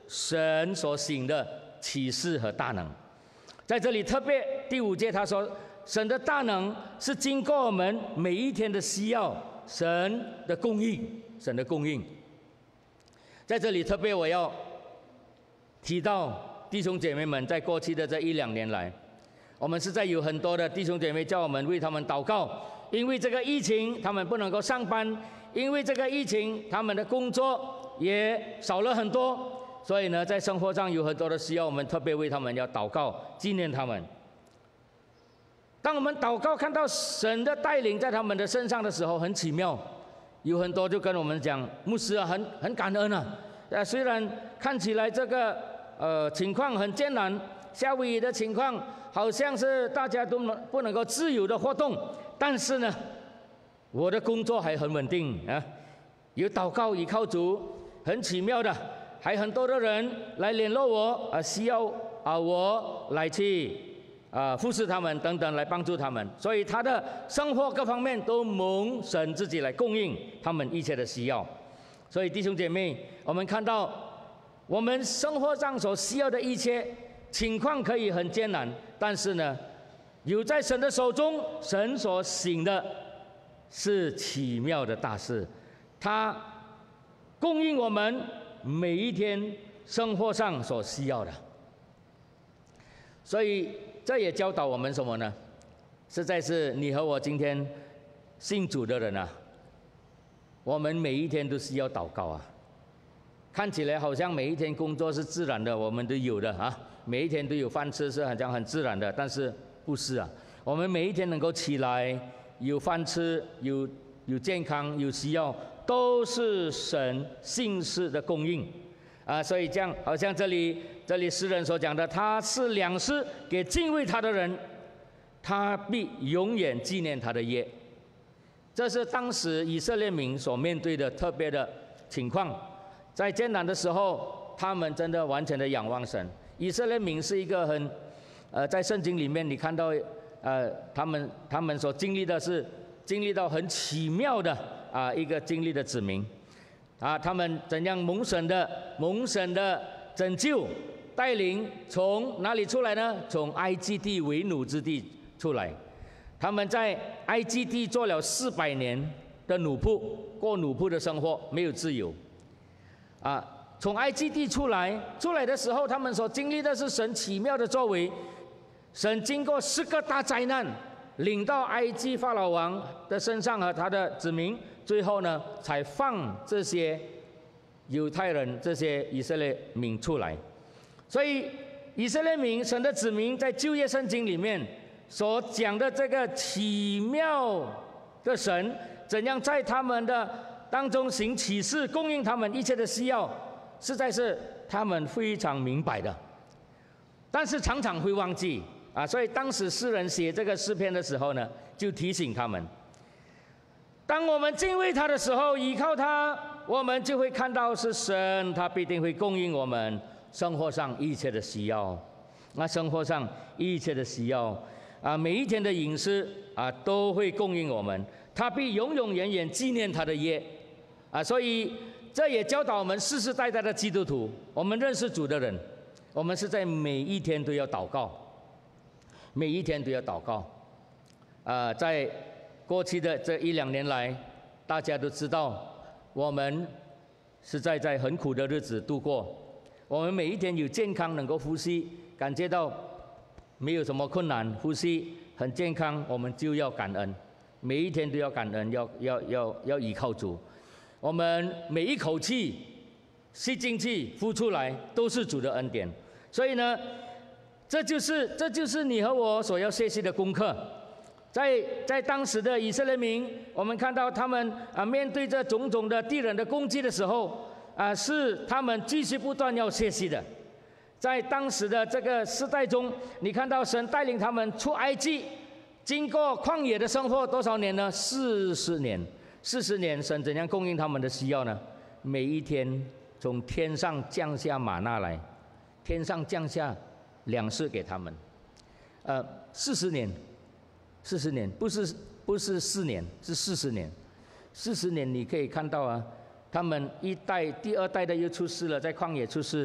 神所行的启示和大能。在这里特别第五节他说，神的大能是经过我们每一天的需要，神的供应，神的供应。在这里特别我要提到弟兄姐妹们，在过去的这一两年来，我们实在有很多的弟兄姐妹叫我们为他们祷告，因为这个疫情他们不能够上班，因为这个疫情他们的工作也少了很多，所以呢在生活上有很多的需要，我们特别为他们要祷告，纪念他们。当我们祷告看到神的带领在他们的身上的时候，很奇妙，有很多就跟我们讲，牧师啊，很很感恩啊，呃，虽然看起来这个呃情况很艰难，夏威夷的情况好像是大家都不能够自由的活动，但是呢，我的工作还很稳定啊，有祷告倚靠主，很奇妙的，还很多的人来联络我啊，需要啊我来去。啊，服侍他们等等，来帮助他们，所以他的生活各方面都蒙神自己来供应他们一切的需要。所以弟兄姐妹，我们看到我们生活上所需要的一切情况可以很艰难，但是呢，有在神的手中，神所行的是奇妙的大事，他供应我们每一天生活上所需要的。所以这也教导我们什么呢？实在是你和我今天信主的人啊，我们每一天都需要祷告啊。看起来好像每一天工作是自然的，我们都有的啊，每一天都有饭吃是好像很自然的，但是不是啊？我们每一天能够起来有饭吃，有有健康，有需要，都是神信实的供应。啊，所以这样好像这里这里诗人所讲的，他是粮食给敬畏他的人，他必永远纪念他的约。这是当时以色列民所面对的特别的情况，在艰难的时候，他们真的完全的仰望神。以色列民是一个很，呃，在圣经里面你看到，呃，他们他们所经历的是经历到很奇妙的啊一个经历的子民。啊，他们怎样蒙神的蒙神的拯救带领，从哪里出来呢？从埃及地为奴之地出来。他们在埃及地做了四百年的奴仆，过奴仆的生活，没有自由。啊，从埃及地出来，出来的时候，他们所经历的是神奇妙的作为。神经过四个大灾难，领到埃及法老王的身上和他的子民。最后呢，才放这些犹太人、这些以色列民出来。所以，以色列民、神的子民在旧约圣经里面所讲的这个奇妙的神，怎样在他们的当中行启示，供应他们一切的需要，实在是他们非常明白的。但是常常会忘记啊，所以当时诗人写这个诗篇的时候呢，就提醒他们。当我们敬畏他的时候，依靠他，我们就会看到是神，他必定会供应我们生活上一切的需要。那生活上一切的需要啊，每一天的饮食啊，都会供应我们。他必永永远远纪念他的约啊，所以这也教导我们世世代代的基督徒，我们认识主的人，我们是在每一天都要祷告，每一天都要祷告啊，在。过去的这一两年来，大家都知道，我们实在在很苦的日子度过。我们每一天有健康能够呼吸，感觉到没有什么困难，呼吸很健康，我们就要感恩。每一天都要感恩，要要要要依靠主。我们每一口气吸进去、呼出来，都是主的恩典。所以呢，这就是这就是你和我所要学习的功课。在在当时的以色列民，我们看到他们啊面对着种种的敌人的攻击的时候，啊是他们继续不断要学习的。在当时的这个时代中，你看到神带领他们出埃及，经过旷野的生活多少年呢？四十年。四十年，神怎样供应他们的需要呢？每一天从天上降下玛纳来，天上降下粮食给他们。呃，四十年。四十年不是不是四年，是四十年。四十年你可以看到啊，他们一代、第二代的又出世了，在旷野出世，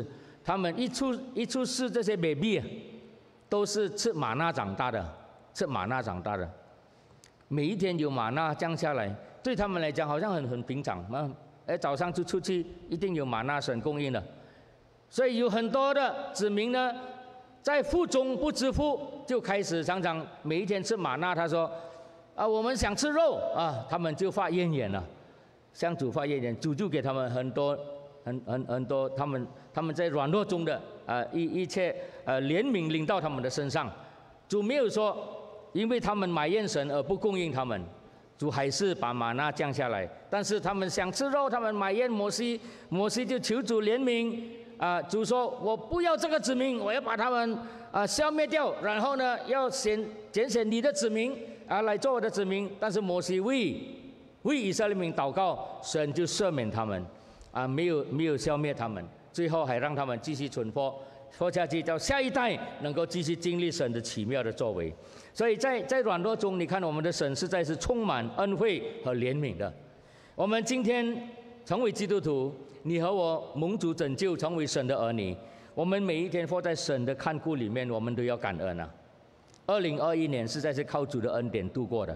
他们一出一出世，这些 baby 啊，都是吃玛纳长大的，吃玛纳长大的。每一天有玛纳降下来，对他们来讲好像很很平常嘛。哎，早上就出去，一定有玛纳神供应的。所以有很多的子民呢，在腹中不知腹，就开始常常每一天吃玛纳。他说：“啊，我们想吃肉啊！”他们就发怨言了，向主发怨言，主就给他们很多。很很很多，他们他们在软弱中的啊、呃、一一切呃怜悯临到他们的身上，主没有说因为他们埋怨神而不供应他们，主还是把玛纳降下来。但是他们想吃肉，他们埋怨摩西，摩西就求主怜悯啊、呃，主说我不要这个子民，我要把他们啊、呃、消灭掉，然后呢要选拣选你的子民啊、呃、来做我的子民。但是摩西为为以色列民祷告，神就赦免他们。啊，没有没有消灭他们，最后还让他们继续存活，活下去，到下一代能够继续经历神的奇妙的作为。所以在在软弱中，你看我们的神实在是充满恩惠和怜悯的。我们今天成为基督徒，你和我蒙主拯救，成为神的儿女，我们每一天活在神的看顾里面，我们都要感恩啊。二零二一年实在是靠主的恩典度过的。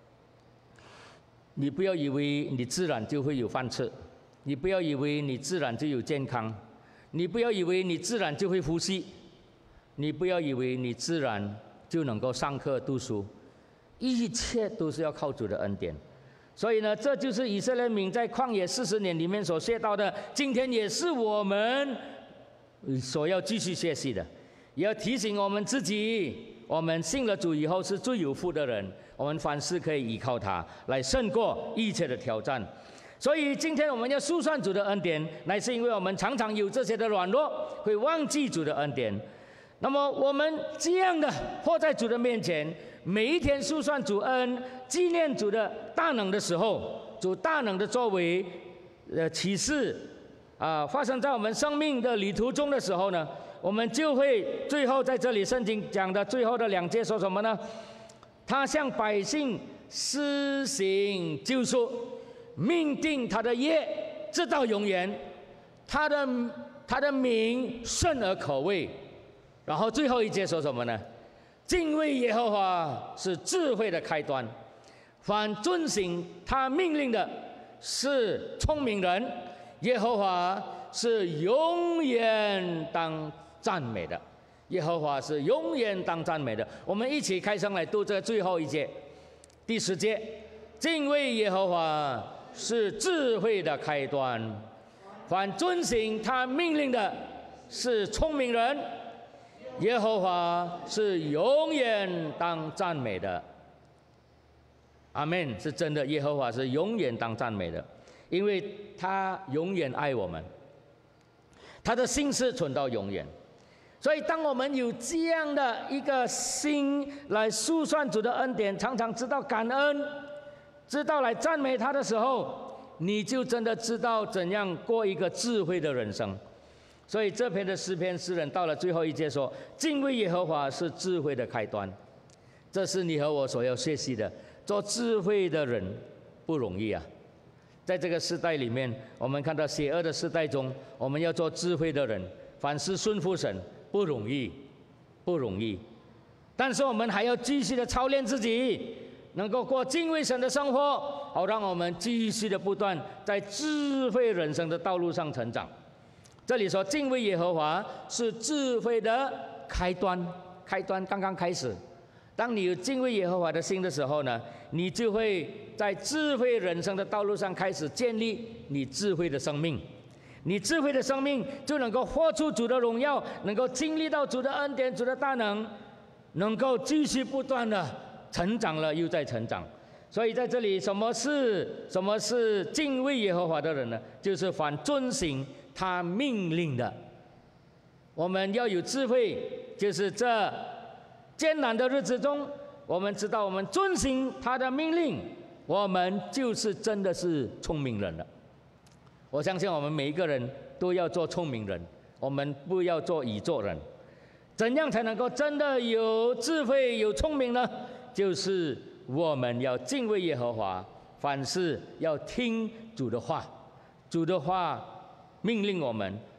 你不要以为你自然就会有饭吃。你不要以为你自然就有健康，你不要以为你自然就会呼吸，你不要以为你自然就能够上课读书，一切都是要靠主的恩典。所以呢，这就是以色列民在旷野四十年里面所学到的，今天也是我们所要继续学习的，也要提醒我们自己，我们信了主以后是最有福的人，我们凡事可以依靠他来胜过一切的挑战。所以今天我们要数算主的恩典，乃是因为我们常常有这些的软弱，会忘记主的恩典。那么我们这样的活在主的面前，每一天数算主恩，纪念主的大能的时候，主大能的作为，呃启示啊、呃、发生在我们生命的旅途中的时候呢，我们就会最后在这里圣经讲的最后的两节说什么呢？他向百姓施行救赎，命定他的业直到永远，他的他的名甚而可畏。然后最后一节说什么呢？敬畏耶和华是智慧的开端，凡遵行他命令的是聪明人，耶和华是永远当赞美的，耶和华是永远当赞美的。我们一起开声来读这最后一节，第十节，敬畏耶和华是智慧的开端，凡遵行他命令的是聪明人，耶和华是永远当赞美的。阿们，是真的，耶和华是永远当赞美的，因为他永远爱我们，他的心思存到永远。所以当我们有这样的一个心来数算主的恩典，常常知道感恩，知道来赞美他的时候，你就真的知道怎样过一个智慧的人生。所以这篇的诗篇诗人到了最后一节说，敬畏耶和华是智慧的开端。这是你和我所要学习的，做智慧的人不容易啊。在这个时代里面，我们看到邪恶的时代中，我们要做智慧的人，凡事顺服神，不容易，不容易。但是我们还要继续的操练自己，能够过敬畏神的生活，好让我们继续的不断在智慧人生的道路上成长。这里说敬畏耶和华是智慧的开端，开端刚刚开始。当你有敬畏耶和华的心的时候呢，你就会在智慧人生的道路上开始建立你智慧的生命。你智慧的生命就能够活出主的荣耀，能够经历到主的恩典、主的大能，能够继续不断的成长了又再成长。所以在这里，什么是什么是敬畏耶和华的人呢？就是凡遵行他命令的。我们要有智慧，就是这艰难的日子中，我们知道我们遵行他的命令，我们就是真的是聪明人了。我相信我们每一个人都要做聪明人，我们不要做愚作人。怎样才能够真的有智慧、有聪明呢？就是我们要敬畏耶和华，凡事要听主的话，主的话命令我们，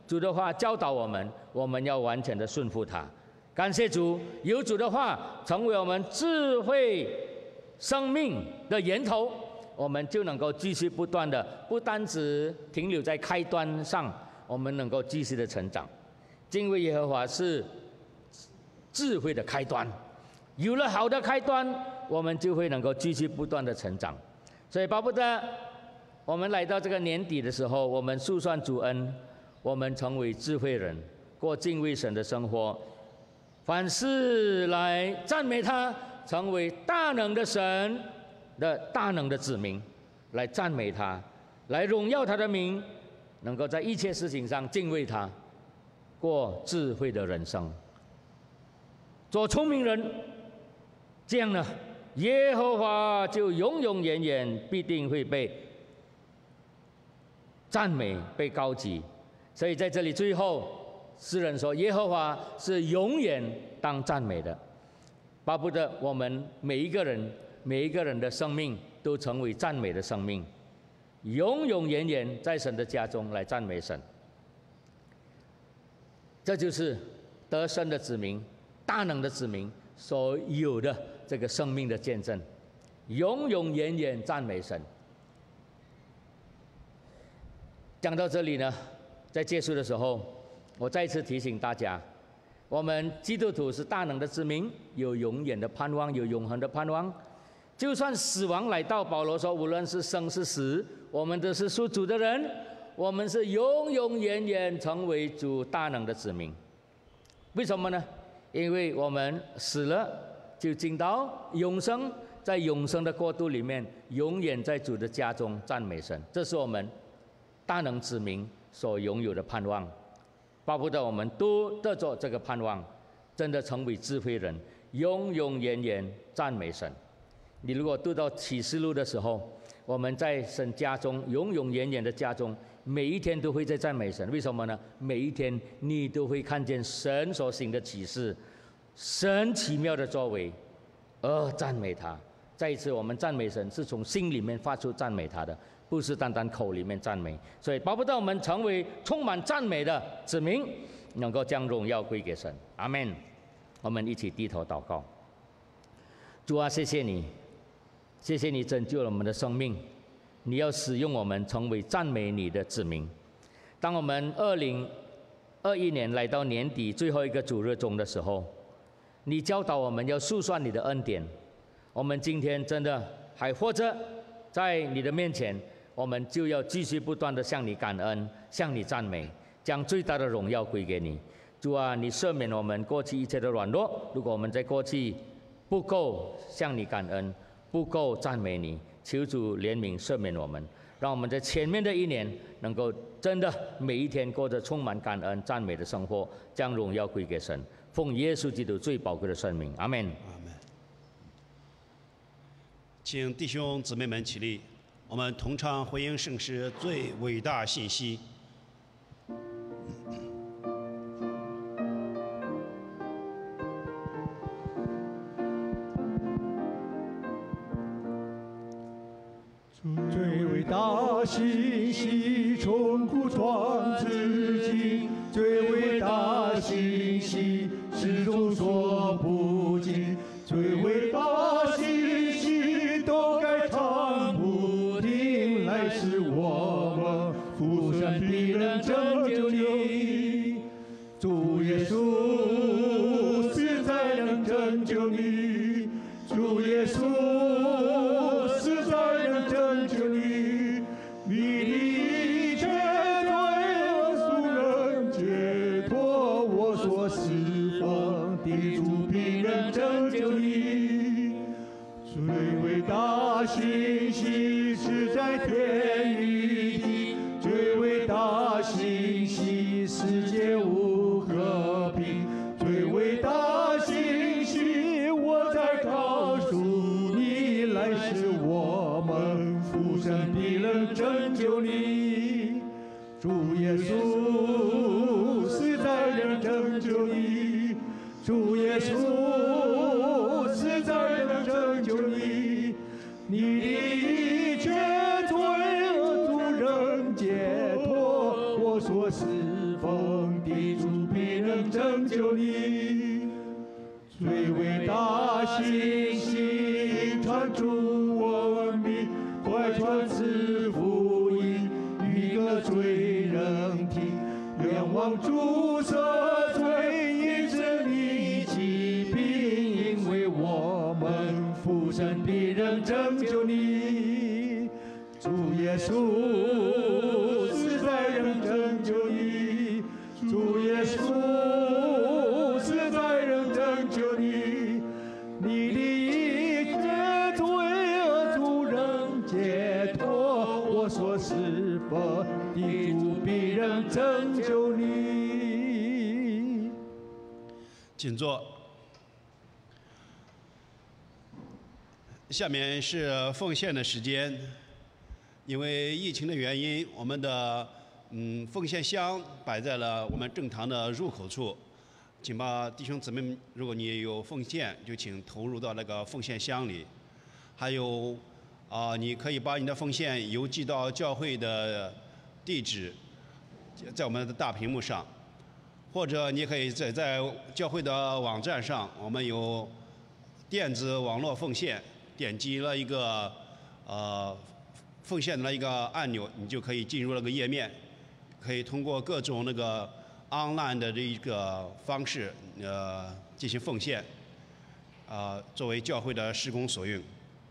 主的话教导我们，我们要完全的顺服他。感谢主，有主的话成为我们智慧生命的源头，我们就能够继续不断的，不单只停留在开端上，我们能够继续的成长。敬畏耶和华是智慧的开端，有了好的开端，我们就会能够继续不断的成长。所以巴不得我们来到这个年底的时候，我们述算主恩，我们成为智慧人，过敬畏神的生活，凡事来赞美他，成为大能的神的大能的子民，来赞美他，来荣耀他的名，能够在一切事情上敬畏他，过智慧的人生，做聪明人。这样呢，耶和华就永永远远必定会被赞美、被高举。所以在这里最后，诗人说，耶和华是永远当赞美的。巴不得我们每一个人、每一个人的生命都成为赞美的生命，永永远远在神的家中来赞美神。这就是得胜的子民、大能的子民所有的这个生命的见证，永永远远赞美神。讲到这里呢，在结束的时候，我再次提醒大家，我们基督徒是大能的子民，有永远的盼望，有永恒的盼望。就算死亡来到，保罗说，无论是生是死，我们都是属主的人，我们是永永远远成为主大能的子民。为什么呢？因为我们死了就进到永生，在永生的国度里面，永远在主的家中赞美神。这是我们大能子民所拥有的盼望。巴不得我们都得着这个盼望，真的成为智慧人，永永远远赞美神。你如果读到启示录的时候，我们在神家中，永永远远的家中，每一天都会在赞美神。为什么呢？每一天你都会看见神所行的启示，神奇妙的作为，而赞美他。再一次，我们赞美神是从心里面发出赞美他的，不是单单口里面赞美。所以巴不得我们成为充满赞美的子民，能够将荣耀归给神。阿们。我们一起低头祷告。主啊，谢谢你，谢谢你拯救了我们的生命，你要使用我们成为赞美你的子民。当我们二零二一年来到年底最后一个主日中的时候，你教导我们要述算你的恩典。我们今天真的还活着，在你的面前，我们就要继续不断的向你感恩，向你赞美，将最大的荣耀归给你。主啊，你赦免我们过去一切的软弱，如果我们在过去不够向你感恩，不够赞美你，求主怜悯赦免我们，让我们在前面的一年能够真的每一天过着充满感恩赞美的生活，将荣耀归给神。奉耶稣基督最宝贵的圣名，阿们。 阿门。请弟兄姊妹们起立，我们同唱回应圣诗最伟大信息。 最伟大信息从古创至今，最伟大信息始终说不尽，最伟大信息都该唱不停，来使我们复生的人拯救你。主耶稣实在能拯救你，主耶稣实在能拯救你，你的一切罪赎能解脱我所释放的，主必能拯救你。最伟大信息是在天与地，最伟大信息世界无和平，最伟大信息我在告诉你，来使我们复生的人拯救你。主耶稣实在能拯救你，主耶稣实在能拯救你，你的一切罪最伟大信心传出我名，快传此福音，予个罪人听。愿望主赦罪，因此你起兵，因为我们父神必能拯救你。主耶稣实在能拯救你，主耶稣实在能拯救你。你的一切罪恶主能解脱，我所施佛的主必能拯救你。 请坐。下面是奉献的时间。因为疫情的原因，我们的嗯奉献箱摆在了我们正堂的入口处，请把弟兄姊妹们，如果你有奉献，就请投入到那个奉献箱里。还有啊、呃，你可以把你的奉献邮寄到教会的地址，在我们的大屏幕上，或者你可以在在教会的网站上，我们有电子网络奉献，点击了一个呃。奉献的一个按钮，你就可以进入那个页面，可以通过各种那个 online 的这一个方式，呃，进行奉献，啊、呃，作为教会的事工所用。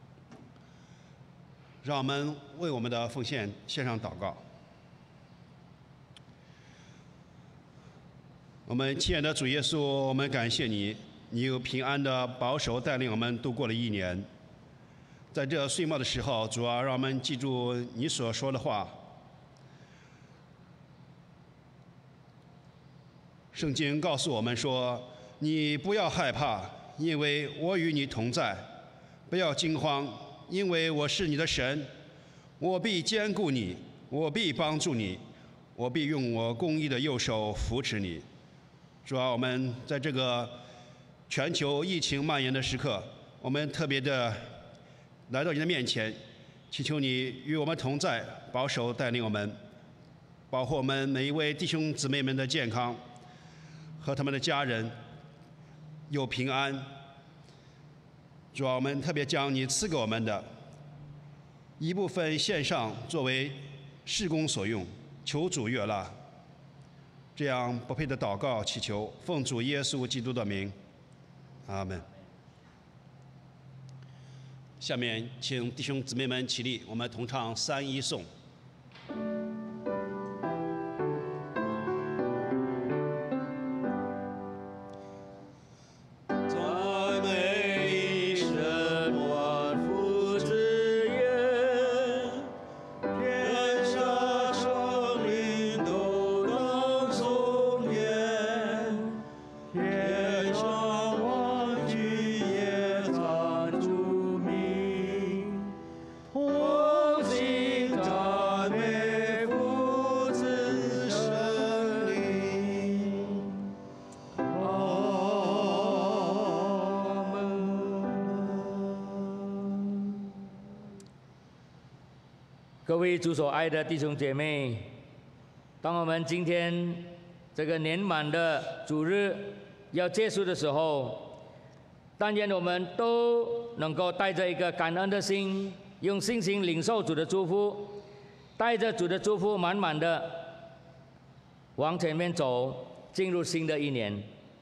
让我们为我们的奉献献上祷告。我们亲爱的主耶稣，我们感谢你，你有平安的保守带领我们度过了一年。在这岁末的时候，主啊，让我们记住你所说的话。圣经告诉我们说：“你不要害怕，因为我与你同在；不要惊慌，因为我是你的神。我必坚固你，我必帮助你，我必用我公义的右手扶持你。”主啊，我们在这个全球疫情蔓延的时刻，我们特别的来到你的面前，祈求你与我们同在，保守带领我们，保护我们每一位弟兄姊妹们的健康和他们的家人有平安。主啊，我们特别将你赐给我们的一部分献上，作为事工所用，求主悦纳。这样不配的祷告祈求，奉主耶稣基督的名，阿门。下面，请弟兄姊妹们起立，我们同唱三一颂。 各位主所爱的弟兄姐妹，当我们今天这个年满的主日要结束的时候，但愿我们都能够带着一个感恩的心，用信心领受主的祝福，带着主的祝福满满的往前面走，进入新的一年，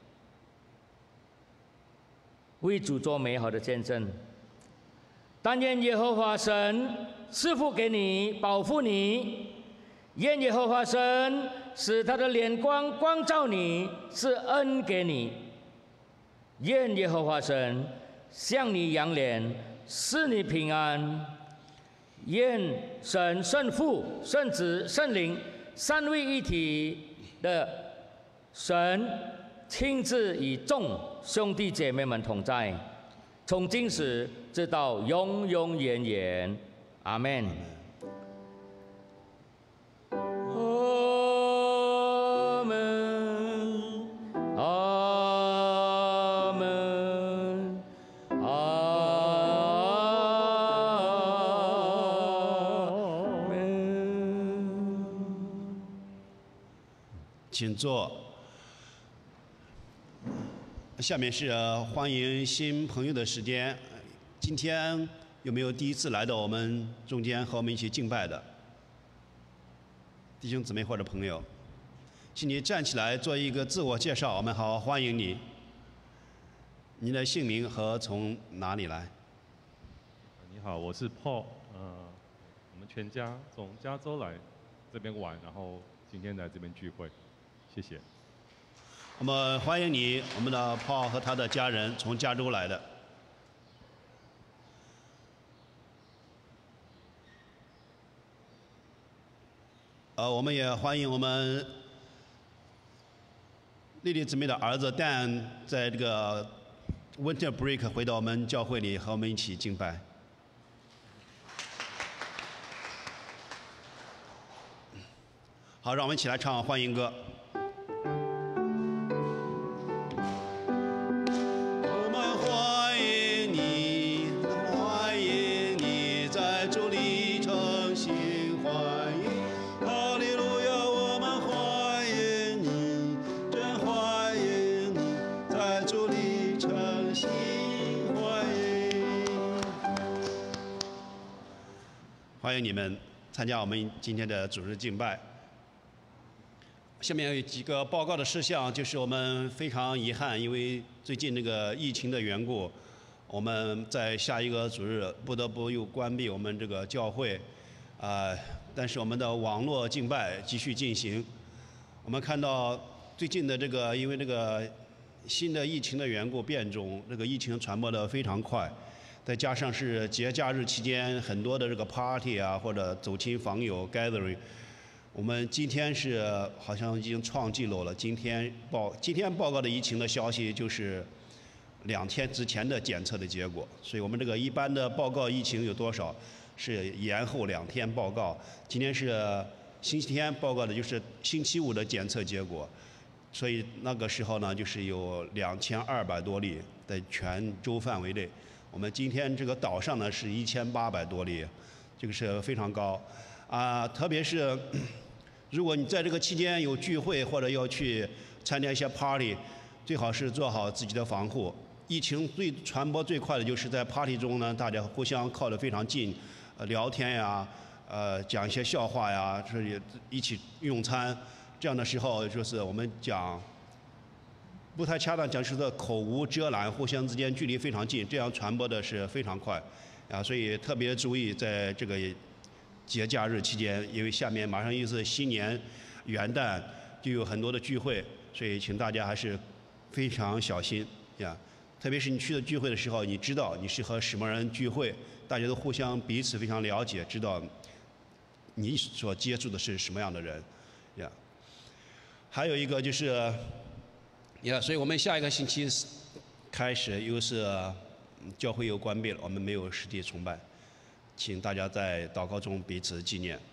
为主做美好的见证。但愿耶和华神赐福给你，保护你；愿耶和华神使他的脸光光照你，赐恩给你；愿耶和华神向你扬脸，赐你平安；愿神圣父、圣子、圣灵三位一体的神亲自与众兄弟姐妹们同在，从今时直到永永远远。阿门。阿门。阿门。阿门。 请坐。 下面是欢迎新朋友的时间。今天有没有第一次来到我们中间和我们一起敬拜的弟兄姊妹或者朋友？请你站起来做一个自我介绍，我们好欢迎你。你的姓名和从哪里来？ 你好，我是 Paul， 呃，我们全家从加州来这边玩，然后今天来这边聚会，谢谢。 我们欢迎你，我们的 Paul 和他的家人从加州来的。呃，我们也欢迎我们丽丽姊妹的儿子 Dan 在这个 Winter Break 回到我们教会里和我们一起敬拜。好，让我们一起来唱欢迎歌。我们欢迎你，欢迎你在主里诚心欢迎。哈利路亚，我们欢迎你，真欢迎你在主里诚心欢迎。欢迎你们参加我们今天的主日敬拜。下面有几个报告的事项，就是我们非常遗憾，因为最近那个疫情的缘故，我们在下一个主日不得不又关闭我们这个教会，啊、呃，但是我们的网络敬拜继续进行。我们看到最近的这个，因为这个新的疫情的缘故变种，这个疫情传播的非常快，再加上是节假日期间很多的这个 party 啊，或者走亲访友 gathering。我们今天是好像已经创纪录了。今天报今天报告的疫情的消息就是两天之前的检测的结果，所以我们这个一般的报告疫情有多少是延后两天报告。今天是星期天报告的，就是星期五的检测结果，所以那个时候呢就是有两千二百多例在全州范围内。我们今天这个岛上呢是一千八百多例，这个是非常高啊，特别是。如果你在这个期间有聚会或者要去参加一些 party， 最好是做好自己的防护。疫情最传播最快的就是在 party 中呢，大家互相靠得非常近，呃，聊天呀，呃，讲一些笑话呀，是一起用餐。这样的时候，就是我们讲不太恰当讲是的口无遮拦，互相之间距离非常近，这样传播的是非常快，啊，所以特别注意在这个。节假日期间，因为下面马上又是新年、元旦，就有很多的聚会，所以请大家还是非常小心呀。特别是你去的聚会的时候，你知道你是和什么人聚会，大家都互相彼此非常了解，知道你所接触的是什么样的人呀。还有一个就是呀，所以我们下一个星期开始又是教会又关闭了，我们没有实体崇拜。请大家在祷告中彼此纪念。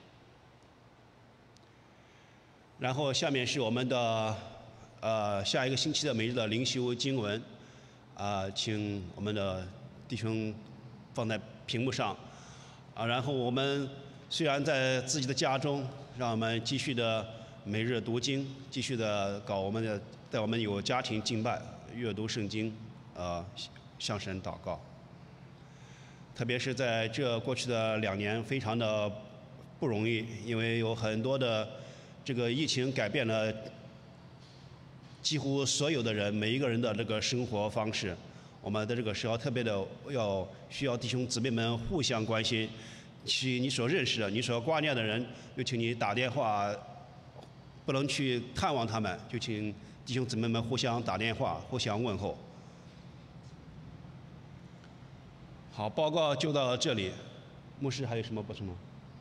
然后下面是我们的呃下一个星期的每日的灵修经文，啊、呃，请我们的弟兄放在屏幕上，啊，然后我们虽然在自己的家中，让我们继续的每日读经，继续的搞我们的，在我们有家庭敬拜、阅读圣经，呃，向神祷告。特别是在这过去的两年，非常的不容易，因为有很多的这个疫情改变了几乎所有的人每一个人的这个生活方式。我们在这个时候特别的要需要弟兄姊妹们互相关心，去你所认识的、你所挂念的人，就请你打电话，不能去探望他们，就请弟兄姊妹们互相打电话，互相问候。好，报告就到这里。牧师还有什么补充吗？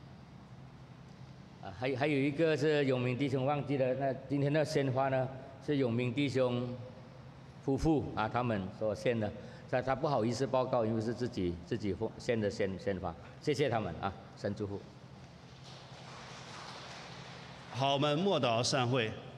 啊，还还有一个是永明弟兄忘记了，那今天的鲜花呢是永明弟兄夫妇啊他们所献的，他他不好意思报告，因为是自己自己献的鲜鲜花，谢谢他们啊，神祝福。 好，我们默祷散会。